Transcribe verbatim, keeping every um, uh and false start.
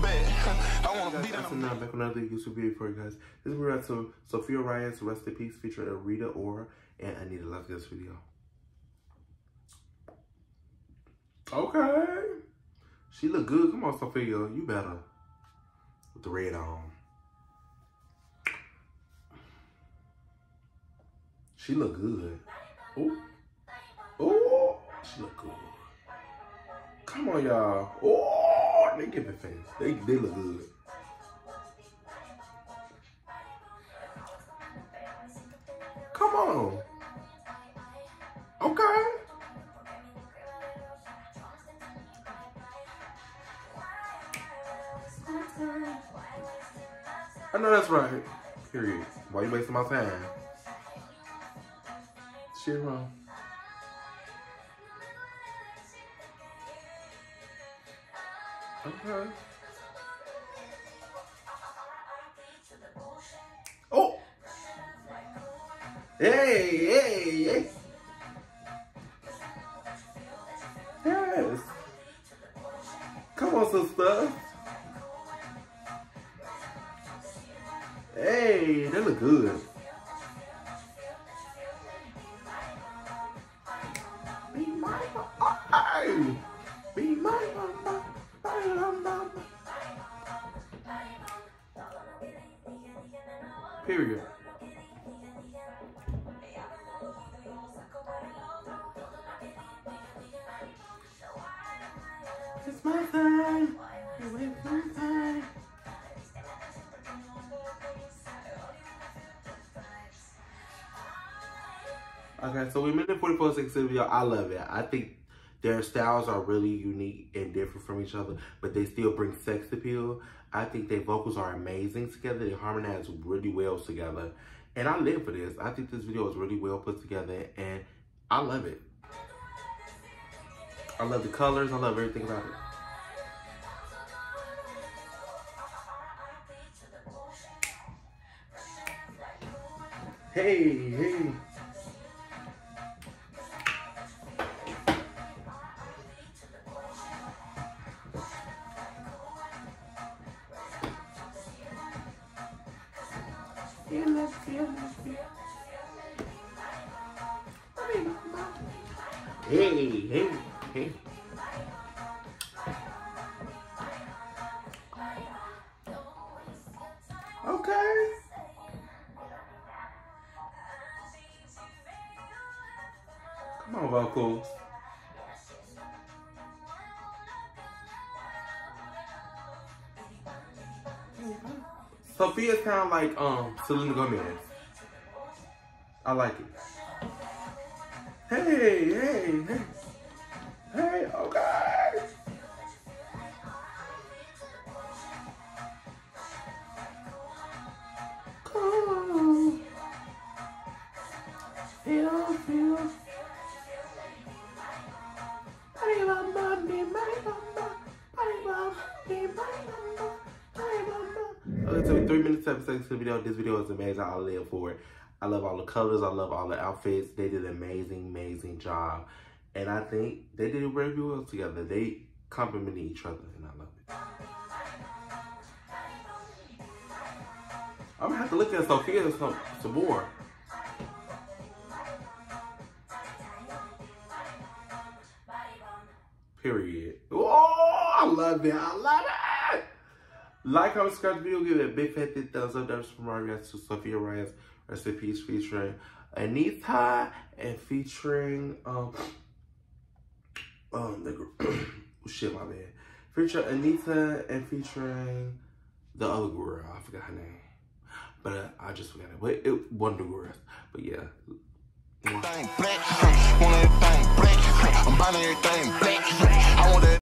That's enough. Back on another YouTube video for you guys. This is where to Sophia Reyes, Rest in Peace, featuring Rita Ora and Anita. Let's get this video. Okay. She look good. Come on, Sophia. You better. With the red on. She look good. Ooh. Ooh. She look good. Come on, y'all. Oh, they give it face. They, they look good. Come on. Okay. I know that's right. Period. Why you wasting my time? Shit wrong. Okay. Oh. Hey, hey, hey. Yes. Come on, sister. Hey, they look good. Be my mama. Be my mama. Period. It's my time. It's my time. Okay, so we made the forty-four six video. I love it. I think their styles are really unique and different from each other, but they still bring sex appeal. I think their vocals are amazing together. They harmonize really well together. And I live for this. I think this video is really well put together, and I love it. I love the colors. I love everything about it. Hey, hey. Hey, hey, hey. Okay. Come on, vocals. Sophia's kind of like um Selena Gomez. I like it. Hey, hey, hey. Hey, okay. Come on. Feel, feel. Okay, so three minutes, seven seconds to the video. This video is amazing. I live for it. I love all the colors. I love all the outfits. They did an amazing, amazing job. And I think they did very well together. They complement each other, and I love it. I'm gonna have to look at Sophia some, some more. Period. Oh, I love it. I love it. Like, comment, subscribe to the video. Give it a big fat thick thumbs up. That's from my reaction to Sophia Reyes, Rest in Peace, featuring Anita and featuring um um the shit, my bad. Featuring Anita and featuring the other girl. I forgot her name, but uh, I just forgot it. But it one of the girls. But yeah. I'm buying everything black. I want